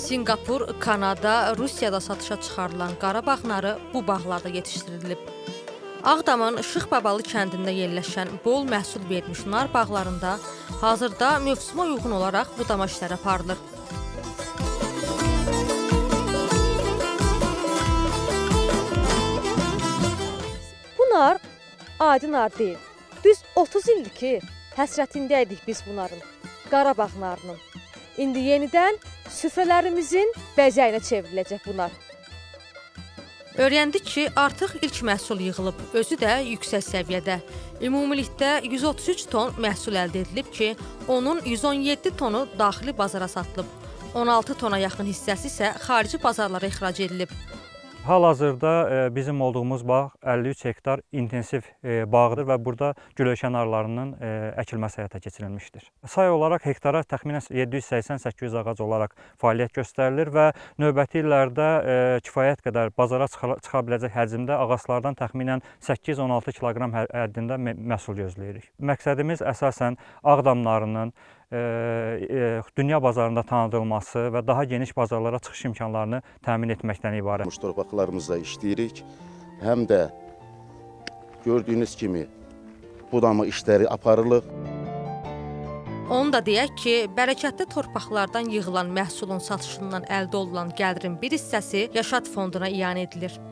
Sinqapur, Kanada, Rusiyada satışa çıxarılan Qarabağ narı bu bağlarda yetişdirilib. Ağdamın Şıxbabalı kəndində yerləşən bol məhsul vermiş nar bağlarında hazırda mövsümə uyğun olaraq budama işləri aparılır. Bu nar adi nar deyil. Düz 30 ildir ki, həsrətindəydik biz bunların, Qarabağ narının. İndi yenidən süfrələrimizin bəzəyinə çevriləcək bu nar. Öyrəndik ki, artıq ilk məhsul yığılıb, özü də yüksək səviyyədə. Ümumilikdə 133 ton məhsul əldə edilib ki, onun 117 tonu daxili bazara satılıb. 16 tona yaxın hissəsi isə xarici bazarlara ixrac edilib. Hal-hazırda bizim olduğumuz bağ 53 hektar intensiv bağdır və burada gülölkən narlarının əkilməsi həyata keçirilmişdir. Say olaraq hektara təxminən 780-800 ağac olaraq fəaliyyət göstərilir və növbəti illərdə kifayət qədər bazara çıxa biləcək həcmdə ağaclardan təxminən 8-16 kiloqram həddində məhsul gözləyirik. Məqsədimiz əsasən Ağdam narının dünya bazarında tanıdılması və daha geniş bazarlara çıxış imkanlarını təmin etməkdən ibarət. Torpaqlarımızda işləyirik, həm də gördüyünüz kimi budama işləri aparılır. Onu da deyək ki, bərəkətli torpaqlardan yığılan məhsulun satışından əldə olunan gəlirin bir hissəsi Yaşad fonduna iyanə edilir.